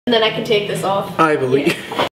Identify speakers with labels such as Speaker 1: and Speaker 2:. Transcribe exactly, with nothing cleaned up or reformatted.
Speaker 1: And then I can take this off.
Speaker 2: I believe.
Speaker 1: Yeah.